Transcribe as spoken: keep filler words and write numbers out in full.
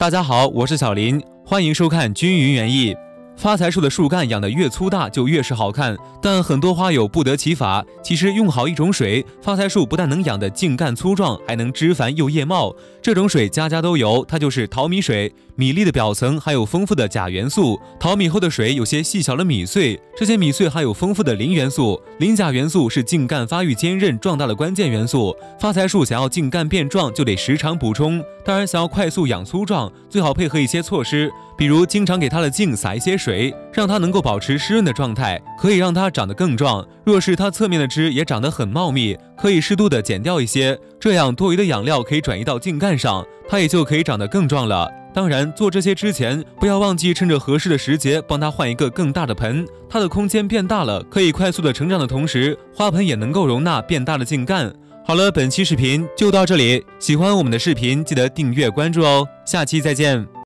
大家好，我是小林，欢迎收看均匀园艺。发财树的树干养得越粗大就越是好看，但很多花友不得其法。其实用好一种水，发财树不但能养得茎干粗壮，还能枝繁又叶茂。这种水家家都有，它就是淘米水。米粒的表层含有丰富的钾元素，淘米后的水有些细小的米碎，这些米碎含有丰富的磷元素。磷钾元素是茎干发育坚韧壮大的关键元素。发财树想要茎干变壮，就得时常补充。当然，想要快速养粗壮，最好配合一些措施，比如经常给它的茎撒一些水，让它能够保持湿润的状态，可以让它长得更壮。若是它侧面的枝也长得很茂密，可以适度的剪掉一些，这样多余的养料可以转移到茎干上，它也就可以长得更壮了。当然，做这些之前，不要忘记趁着合适的时节帮它换一个更大的盆，它的空间变大了，可以快速的成长的同时，花盆也能够容纳变大的茎干。好了，本期视频就到这里，喜欢我们的视频记得订阅关注哦，下期再见。